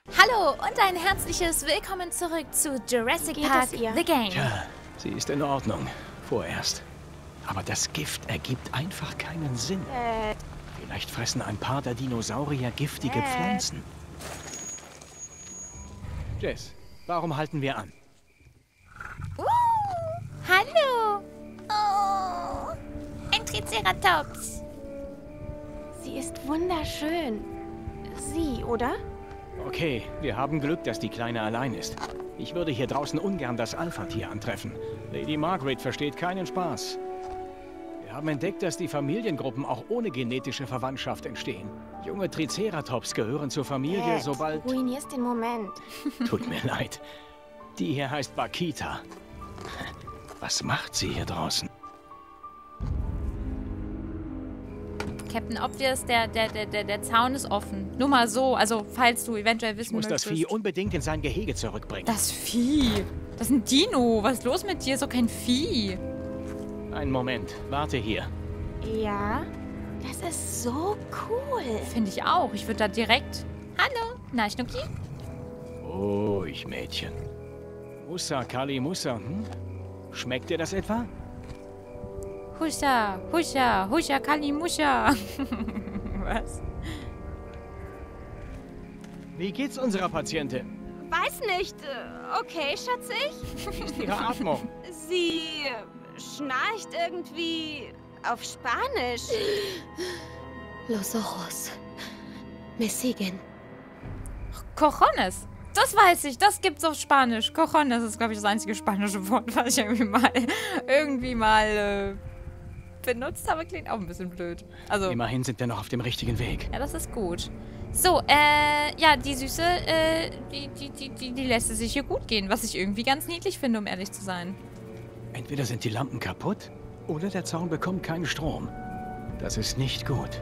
Hallo und ein herzliches Willkommen zurück zu Jurassic Park The Game. Tja, sie ist in Ordnung. Vorerst. Aber das Gift ergibt einfach keinen Sinn. Vielleicht fressen ein paar der Dinosaurier giftige Pflanzen. Jess, warum halten wir an? Hallo. Oh, ein Triceratops. Sie ist wunderschön. Sie, oder? Okay, wir haben Glück, dass die Kleine allein ist. Ich würde hier draußen ungern das Alpha-Tier antreffen. Lady Margaret versteht keinen Spaß. Wir haben entdeckt, dass die Familiengruppen auch ohne genetische Verwandtschaft entstehen. Junge Triceratops gehören zur Familie, sobald... Du ruinierst den Moment. Tut mir leid. Die hier heißt Bakita. Was macht sie hier draußen? Captain Obvious, der Zaun ist offen. Nur mal so, also falls du eventuell wissen Ich muss möchtest. das Vieh unbedingt in sein Gehege zurückbringen. Das Vieh? Das ist ein Dino. Was ist los mit dir? Ist doch kein Vieh. Einen Moment, warte hier. Ja, das ist so cool. Finde ich auch. Ich würde da direkt... Hallo, na Schnucki? Ruhig, Mädchen. Musa, Kali Musa, hm? Schmeckt dir das etwa? Husha, Husha, Husha, Kalimusha. Was? Wie geht's unserer Patientin? Weiß nicht. Okay, Schatzig? Wie ist ihre Atmung? Sie schnarcht irgendwie auf Spanisch. Los ojos me siguen. Cojones. Das weiß ich. Das gibt's auf Spanisch. Cojones ist, glaube ich, das einzige spanische Wort, was ich irgendwie mal benutzt habe. Klingt auch ein bisschen blöd. Also, Immerhin sind wir noch auf dem richtigen Weg. ja, das ist gut. So, ja, die Süße, die lässt es sich hier gut gehen, was ich irgendwie ganz niedlich finde, um ehrlich zu sein. Entweder sind die Lampen kaputt oder der Zaun bekommt keinen Strom. Das ist nicht gut.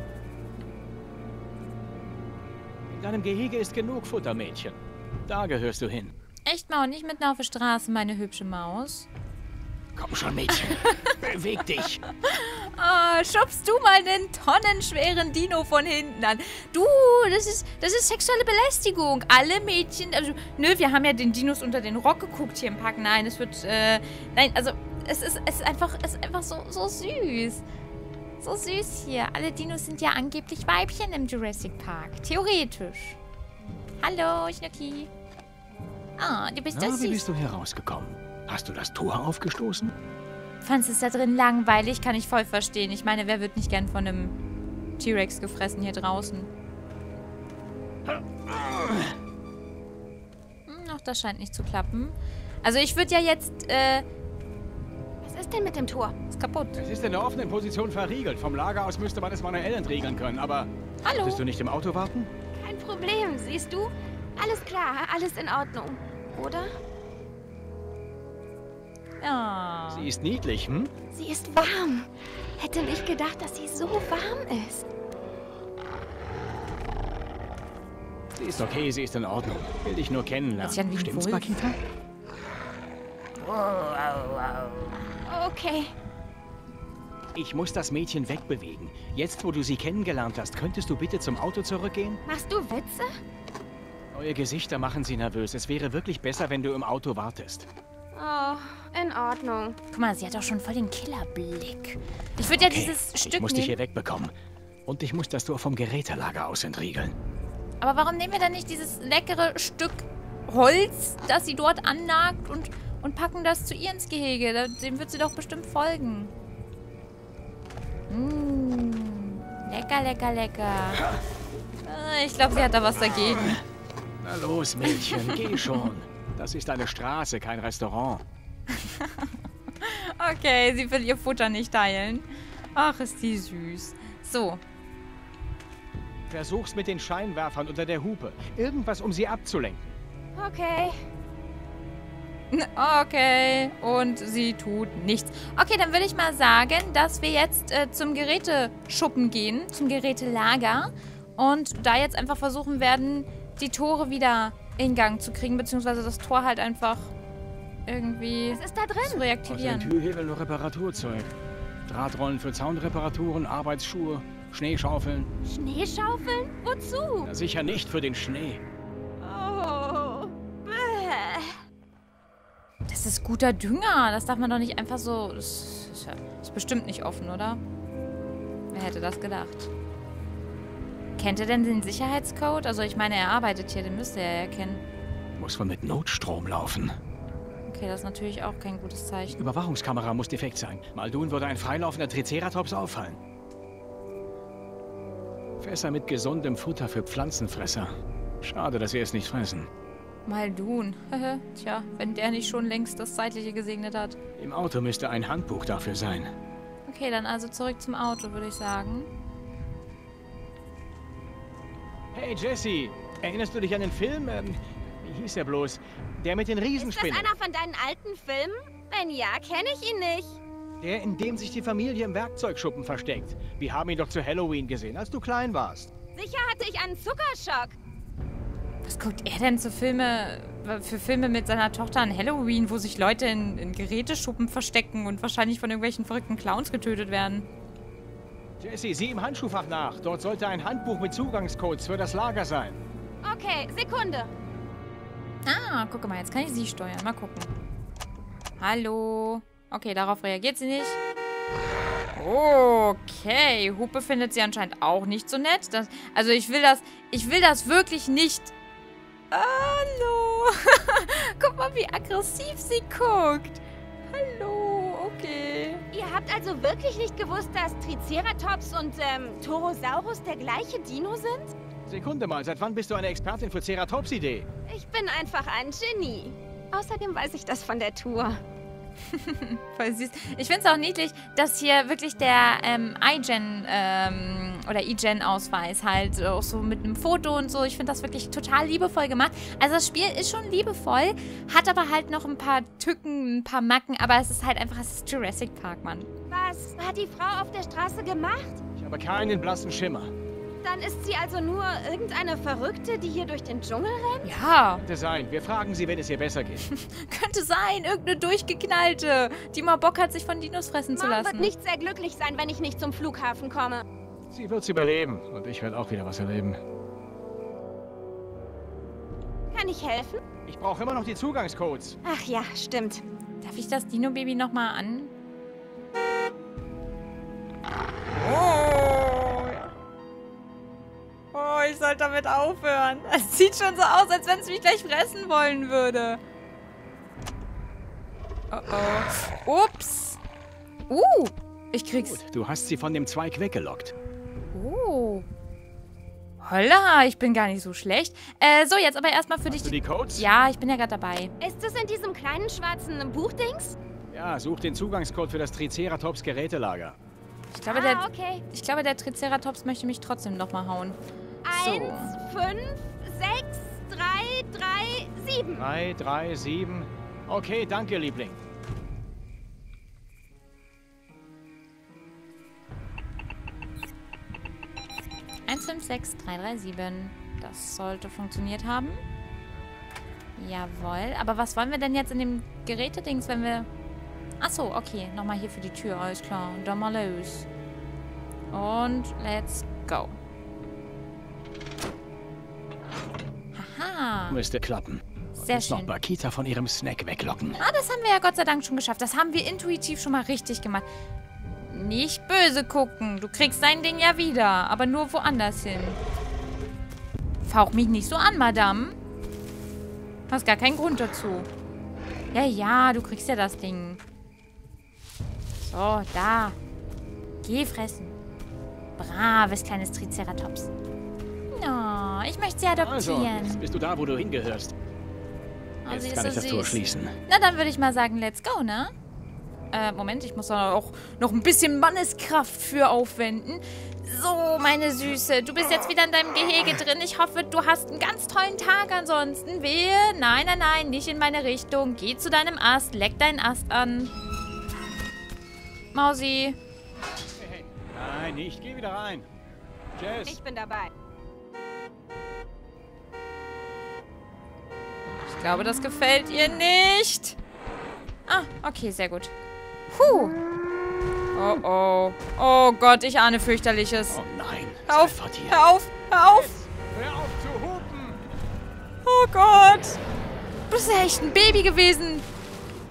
In deinem Gehege ist genug Futter, Mädchen. Da gehörst du hin. Echt mal und nicht mitten auf der Straße, meine hübsche Maus. Komm schon, Mädchen. Beweg dich. Ah, schubst du mal den tonnenschweren Dino von hinten an. Du, das ist sexuelle Belästigung. Alle Mädchen, also, nö, wir haben ja den Dinos unter den Rock geguckt hier im Park. Nein, es wird, nein, also, es ist einfach so süß. So süß hier. Alle Dinos sind ja angeblich Weibchen im Jurassic Park. Theoretisch. Hallo, Schnucki. Ah, du bist Na, das wie süß. bist du hier rausgekommen? Hast du das Tor aufgestoßen? Fandest es da drin langweilig? Kann ich voll verstehen. Ich meine, wer wird nicht gern von einem T-Rex gefressen hier draußen? Ach, das scheint nicht zu klappen. Also ich würde ja jetzt, Was ist denn mit dem Tor? ist kaputt. Es ist in der offenen Position verriegelt. Vom Lager aus müsste man es manuell entriegeln können, aber... Hallo. Willst du nicht im Auto warten? Kein Problem, siehst du? Alles klar, alles in Ordnung. Oder? Ja. Sie ist niedlich, hm? Sie ist warm. Hätte nicht gedacht, dass sie so warm ist. Sie ist okay, sie ist in Ordnung. Will dich nur kennenlernen. Hört sich an wie ein Stimmt's, Wolf. Bakita? Okay. Ich muss das Mädchen wegbewegen. Jetzt, wo du sie kennengelernt hast, könntest du bitte zum Auto zurückgehen? Machst du Witze? Neue Gesichter machen sie nervös. Es wäre wirklich besser, wenn du im Auto wartest. Oh, in Ordnung. Guck mal, sie hat auch schon voll den Killerblick. Ich würde ja dieses Ich Stück muss dich hier nehmen. wegbekommen. Und ich muss das Tor vom Gerätelager aus entriegeln. Aber warum nehmen wir dann nicht dieses leckere Stück Holz, das sie dort annagt und packen das zu ihr ins Gehege? Dem wird sie doch bestimmt folgen. Lecker, lecker, lecker. Ich glaube, sie hat da was dagegen. Na los, Mädchen, geh schon. Das ist eine Straße, kein Restaurant. Okay, sie will ihr Futter nicht teilen. Ach, ist die süß. So. Versuch's mit den Scheinwerfern unter der Hupe. Irgendwas, um sie abzulenken. Okay. Okay, und sie tut nichts. Okay, dann würde ich mal sagen, dass wir jetzt zum Geräteschuppen gehen, zum Gerätelager. Und da jetzt einfach versuchen werden, die Tore wieder in Gang zu kriegen, beziehungsweise das Tor halt einfach irgendwie Was ist da zu drin? Aus den reaktivieren. Türhebeln nur Reparaturzeug. Drahtrollen für Zaunreparaturen, Arbeitsschuhe, Schneeschaufeln. Schneeschaufeln? Wozu? Na, sicher nicht für den Schnee. Oh, Das ist guter Dünger. Das darf man doch nicht einfach so... Das ist bestimmt nicht offen, oder? Wer hätte das gedacht? Kennt er denn den Sicherheitscode? Also ich meine, er arbeitet hier, den müsste er ja kennen. Muss wohl mit Notstrom laufen. Okay, das ist natürlich auch kein gutes Die Zeichen. Überwachungskamera muss defekt sein. Maldun würde ein freilaufender Triceratops auffallen. Fässer mit gesundem Futter für Pflanzenfresser. Schade, dass wir es nicht fressen. Maldun. Tja, wenn der nicht schon längst das Zeitliche gesegnet hat. Im Auto müsste ein Handbuch dafür sein. Okay, dann also zurück zum Auto, würde ich sagen. Hey Jesse, erinnerst du dich an den Film? Wie hieß er bloß? Der mit den Ist das Riesenspinnen. einer von deinen alten Filmen? Wenn ja, kenne ich ihn nicht. Der, in dem sich die Familie im Werkzeugschuppen versteckt. Wir haben ihn doch zu Halloween gesehen, als du klein warst. Sicher hatte ich einen Zuckerschock. Was guckt er denn für Filme mit seiner Tochter an Halloween, wo sich Leute in Geräteschuppen verstecken und wahrscheinlich von irgendwelchen verrückten Clowns getötet werden? Jesse, sieh im Handschuhfach nach. Dort sollte ein Handbuch mit Zugangscodes für das Lager sein. Okay, Sekunde. Ah, guck mal, jetzt kann ich sie steuern. Mal gucken. Hallo. Okay, darauf reagiert sie nicht. Okay, Hupe findet sie anscheinend auch nicht so nett. Also ich will das wirklich nicht... Hallo. Guck mal, wie aggressiv sie guckt. Hallo, okay. Ihr habt also wirklich nicht gewusst, dass Triceratops und Torosaurus der gleiche Dino sind? Sekunde mal, seit wann bist du eine Expertin für Ceratops-Idee? Ich bin einfach ein Genie. Außerdem weiß ich das von der Tour. Voll süß. Ich finde es auch niedlich, dass hier wirklich der iGen oder iGen-Ausweis halt auch so mit einem Foto und so. Ich finde das wirklich total liebevoll gemacht. Also das Spiel ist schon liebevoll, hat aber halt noch ein paar Tücken, ein paar Macken, aber es ist halt einfach, es ist Jurassic Park, Mann. Was hat die Frau auf der Straße gemacht? Ich habe keinen blassen Schimmer. Dann ist sie also nur irgendeine Verrückte, die hier durch den Dschungel rennt? Ja, Könnte sein. Wir fragen sie, wenn es ihr besser geht. könnte sein. Irgendeine Durchgeknallte, die mal Bock hat, sich von Dinos fressen zu Mom lassen. wird nicht sehr glücklich sein, wenn ich nicht zum Flughafen komme. Sie wird's überleben. Und ich werde auch wieder was erleben. Kann ich helfen? Ich brauche immer noch die Zugangscodes. Ach ja, stimmt. Darf ich das Dino-Baby nochmal an? Oh, ich sollte damit aufhören. Es sieht schon so aus, als wenn es mich gleich fressen wollen würde. Oh. Ups. Ich krieg's. Gut, du hast sie von dem Zweig weggelockt. Oh. Holla, ich bin gar nicht so schlecht. So, jetzt aber erstmal für dich. Hast du die Codes? Ja, ich bin ja gerade dabei. Ist es in diesem kleinen schwarzen Buchdings? Ja, such den Zugangscode für das Triceratops-Gerätelager. Ich glaube, der Triceratops möchte mich trotzdem nochmal hauen. 1, 5, 6, 3, 3, 7. 3, 3, 7. Okay, danke, Liebling. Eins, 5, 6, 3, 3, 7. Das sollte funktioniert haben. Jawohl. Aber was wollen wir denn jetzt in dem Gerätedings, wenn wir... Achso, okay. Nochmal hier für die Tür. Alles klar. Dann mal los. Und let's go. Haha. Müsste klappen. Sehr Jetzt noch schön. Bakita von ihrem Snack weglocken. Ah, das haben wir ja Gott sei Dank schon geschafft. Das haben wir intuitiv schon mal richtig gemacht. Nicht böse gucken. Du kriegst dein Ding ja wieder. Aber nur woanders hin. Fauch mich nicht so an, Madame. Hast gar keinen Grund dazu. Ja, du kriegst ja das Ding. So, da. Geh fressen. Braves kleines Triceratops. Oh, ich möchte sie Also, adoptieren. jetzt bist du da, wo du hingehörst. Oh, sie Jetzt ist kann so ich das Tor süß. schließen. Na, dann würde ich mal sagen, let's go, ne? Moment, ich muss da auch noch ein bisschen Manneskraft für aufwenden. So, meine Süße, du bist jetzt wieder in deinem Gehege drin. Ich hoffe, du hast einen ganz tollen Tag ansonsten. Wehe, nein, nicht in meine Richtung. Geh zu deinem Ast, leck deinen Ast an. Mausi. Hey. Nein, nicht. Geh wieder rein. Jess. Ich bin dabei. Ich glaube, das gefällt ihr nicht. Ah, okay, sehr gut. Puh. Oh. Oh Gott, ich ahne fürchterliches. Oh nein. Hör auf, Alpha-Tier. hör auf. Hör auf zu hupen. Oh Gott. Du bist ja echt ein Baby gewesen.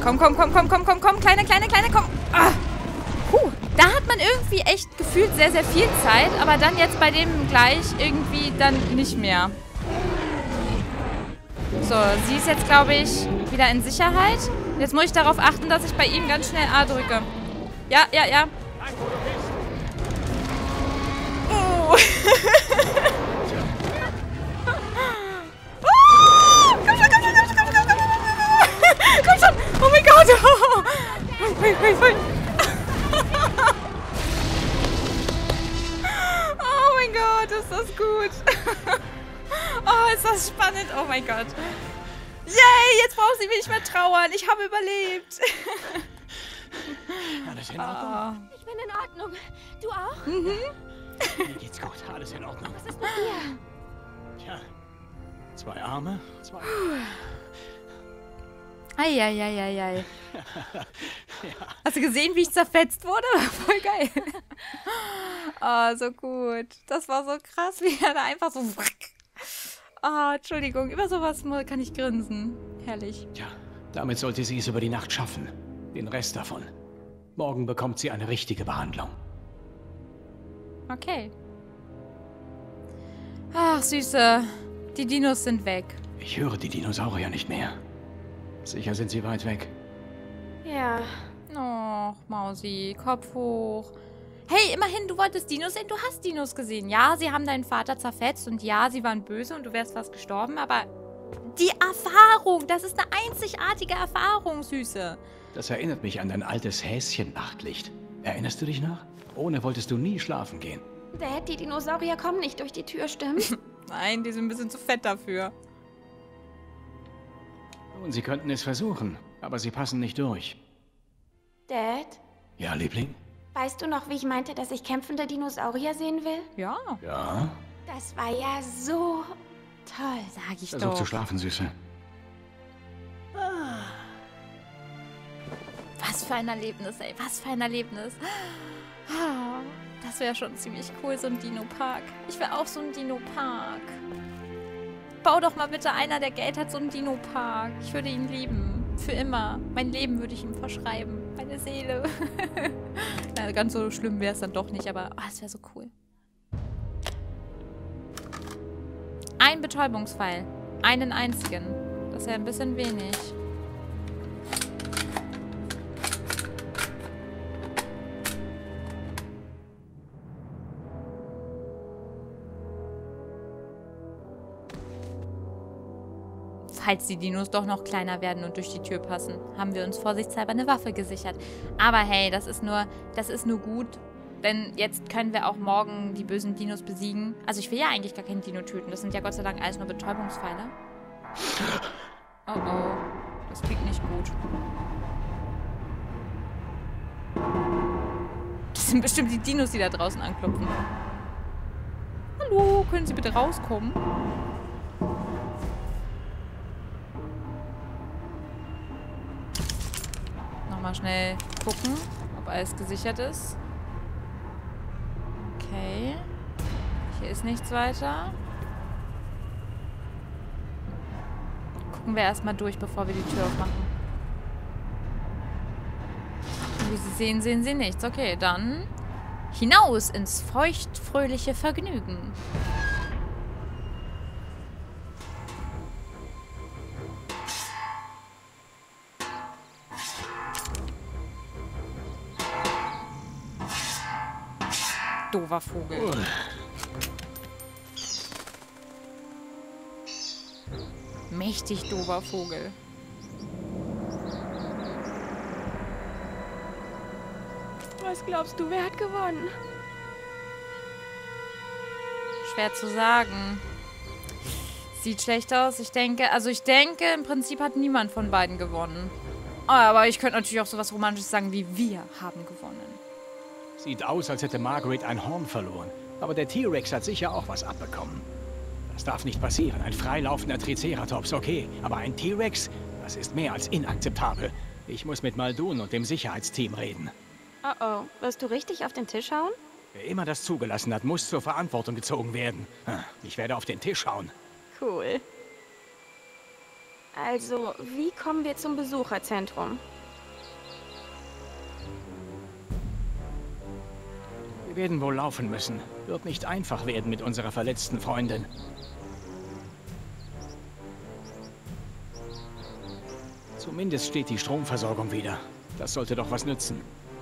Komm. Kleine, komm. Ah. Da hat man irgendwie echt gefühlt sehr, sehr viel Zeit. Aber dann jetzt bei dem gleich irgendwie dann nicht mehr. So, sie ist jetzt, glaube ich, wieder in Sicherheit. Jetzt muss ich darauf achten, dass ich bei ihm ganz schnell A drücke. Ja. Oh. Komm schon. Oh mein Gott. Hui. Oh mein Gott, ist das gut. Oh, ist das spannend. Oh mein Gott. Yay, jetzt braucht sie mich nicht mehr trauern. Ich habe überlebt. Alles in Ordnung? Ich bin in Ordnung. Du auch? Mir geht's gut. Alles in Ordnung. Was ist mit dir? Tja, 2 Arme, 2... Eieieiei. Hast du gesehen, wie ich zerfetzt wurde? Voll geil. Oh, so gut. Das war so krass, wie er da einfach so... Oh, Entschuldigung. Über sowas kann ich grinsen. Herrlich. Tja, damit sollte sie es über die Nacht schaffen. Den Rest davon. Morgen bekommt sie eine richtige Behandlung. Okay. Ach, Süße. Die Dinos sind weg. Ich höre die Dinosaurier nicht mehr. Sicher sind sie weit weg. Ja. Oh, Mausi, Kopf hoch. Hey, immerhin, du wolltest Dinos sehen, du hast Dinos gesehen. Ja, sie haben deinen Vater zerfetzt und ja, sie waren böse und du wärst fast gestorben, aber die Erfahrung, das ist eine einzigartige Erfahrung, Süße. Das erinnert mich an dein altes Häschen-Nachtlicht. Erinnerst du dich noch? Ohne wolltest du nie schlafen gehen. Dad, die Dinosaurier kommen nicht durch die Tür, stimmt's? Nein, die sind ein bisschen zu fett dafür. Nun, sie könnten es versuchen, aber sie passen nicht durch. Dad, Ja, Liebling? weißt du noch, wie ich meinte, dass ich kämpfende Dinosaurier sehen will? Ja, Ja? Das war ja so toll. sag ich Versuch doch. zu schlafen, Süße. Was für ein Erlebnis, ey. Was für ein Erlebnis. Ah, das wäre schon ziemlich cool, so ein Dino-Park. Ich will auch so einen Dino-Park. Bau doch mal bitte einer, der Geld hat, so einen Dino-Park. Ich würde ihn lieben. Für immer. Mein Leben würde ich ihm verschreiben. Meine Seele. Na, ganz so schlimm wäre es dann doch nicht, aber es wäre so cool. Ein Betäubungspfeil. Einen einzigen. Das ist ja ein bisschen wenig. Falls die Dinos doch noch kleiner werden und durch die Tür passen, haben wir uns vorsichtshalber eine Waffe gesichert. Aber hey, das ist nur gut, denn jetzt können wir auch morgen die bösen Dinos besiegen. Also ich will ja eigentlich gar keinen Dino töten. Das sind ja Gott sei Dank alles nur Betäubungspfeile. Oh oh, das klingt nicht gut. Das sind bestimmt die Dinos, die da draußen anklopfen. Hallo, können Sie bitte rauskommen? Mal schnell gucken, ob alles gesichert ist. Okay. Hier ist nichts weiter. Gucken wir erstmal durch, bevor wir die Tür aufmachen. Wie Sie sehen, sehen Sie nichts. Okay, dann hinaus ins feuchtfröhliche Vergnügen. Doofer Vogel. Mächtig doofer Vogel. Was glaubst du, wer hat gewonnen? Schwer zu sagen. Sieht schlecht aus. Ich denke, im Prinzip hat niemand von beiden gewonnen. Aber ich könnte natürlich auch sowas Romantisches sagen wie wir haben gewonnen. Sieht aus, als hätte Margaret ein Horn verloren. Aber der T-Rex hat sicher auch was abbekommen. Das darf nicht passieren. Ein freilaufender Triceratops, okay. Aber ein T-Rex, das ist mehr als inakzeptabel. Ich muss mit Muldoon und dem Sicherheitsteam reden. Oh oh, wirst du richtig auf den Tisch hauen? Wer immer das zugelassen hat, muss zur Verantwortung gezogen werden. Ich werde auf den Tisch schauen. Cool. Also, wie kommen wir zum Besucherzentrum? Wir werden wohl laufen müssen. Wird nicht einfach werden mit unserer verletzten Freundin. Zumindest steht die Stromversorgung wieder. Das sollte doch was nützen.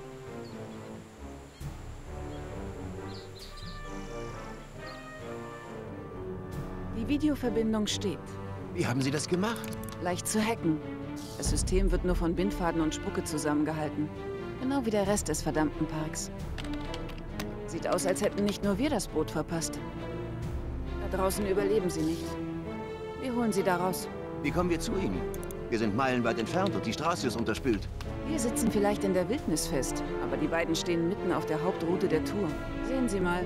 Die Videoverbindung steht. Wie haben Sie das gemacht? Leicht zu hacken. Das System wird nur von Bindfaden und Spucke zusammengehalten. Genau wie der Rest des verdammten Parks. Sieht aus, als hätten nicht nur wir das Boot verpasst. Da draußen überleben sie nicht. Wir holen sie da raus. Wie kommen wir zu Ihnen? Wir sind meilenweit entfernt und die Straße ist unterspült. Wir sitzen vielleicht in der Wildnis fest, aber die beiden stehen mitten auf der Hauptroute der Tour. Sehen Sie mal.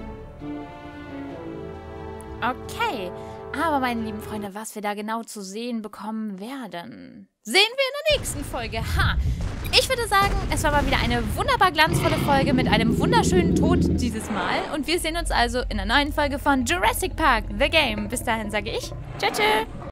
Okay, aber meine lieben Freunde, was wir da genau zu sehen bekommen werden, sehen wir in der nächsten Folge. Ha! Ich würde sagen, es war mal wieder eine wunderbar glanzvolle Folge mit einem wunderschönen Tod dieses Mal. Und wir sehen uns also in der neuen Folge von Jurassic Park The Game. Bis dahin sage ich, tschö tschö!